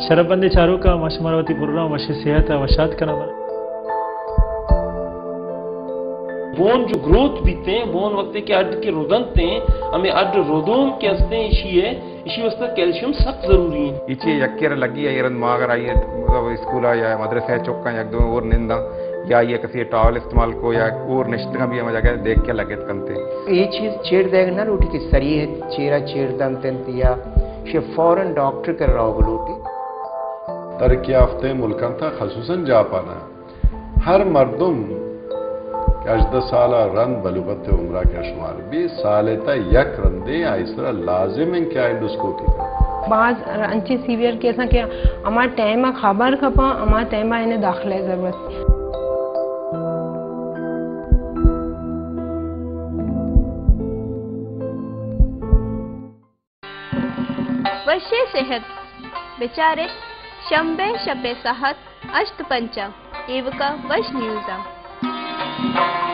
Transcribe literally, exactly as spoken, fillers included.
शरबंदे चारू का मशमरवती पुर्रा मश सेहत वशात करना बोन जो ग्रोथ बीते बोन वक्त के अड के रोदनते हमें अड रोदोम के हस्ते इसी है इसी वस्ता कैल्शियम सख्त जरूरी है इचे यक्केर लगी है इरन मागर आई मतलब स्कूल या मदरसा चौका एक दो और निंदा या ये किसी टॉवल इस्तेमाल को या और निश्चित का भी हम जगह देख के लगे कंते ये चीज छेड़ देगा ना रोटी की सरी है चेहरा छेड़ दंतन या शे फौरन डॉक्टर कर रहा होगा लोटी तरक्की याफ्ते मुल्कन था खसूसन जापान हर मर्दुम अजद साल रन बलुगत उम्र के शुमार बीस साल तक यक रंदे आइसरा लाजिम इन क्या इंडोस्कोपी बाज अंचे सीवियर के ऐसा क्या हमार टाइम खबर खपा हमार टाइम इन्हें दाखिले जरूरत वशे सेहत बेचारे शंबे शबे सहत अष्ट पंचा एवका वश न्यूज़ा